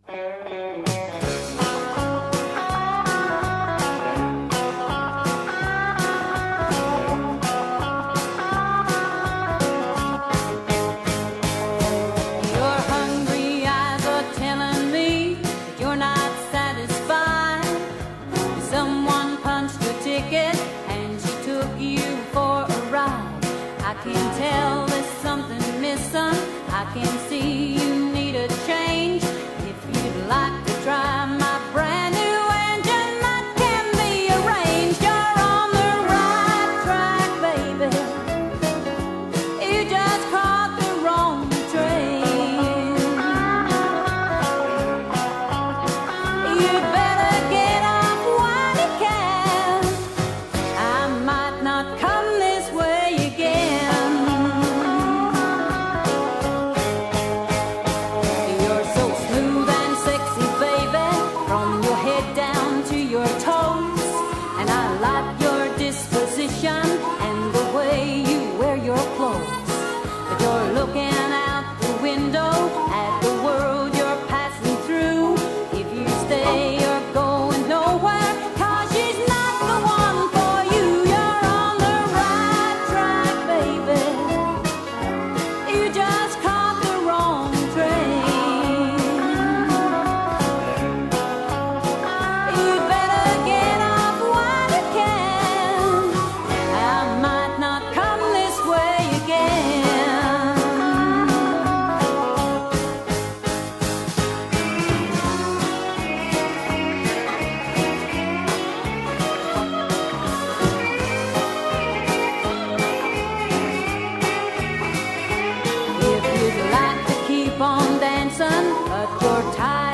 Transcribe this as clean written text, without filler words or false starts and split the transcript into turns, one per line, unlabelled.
hungry eyes are telling me that you're not satisfied. Someone punched your ticket and she took you for a ride. I can tell there's something missing. I can see you need a change. If you'd like to try my brand new engine, that can be arranged. You're on the right track, baby. You just caught the wrong train. You'd better get off while you can. I might not come this way again. You're so smooth and sexy, baby, from your head down to your toes. And I like your disposition and the way you wear your clothes. But you're looking out the window at the world you're passing through. If you stay, you're going nowhere, 'cause she's not the one for you. You're on the right track, baby. You just caught the wrong train. You better get off while you can. I might not come this way again. If you'd like to keep on dancing, but you're tired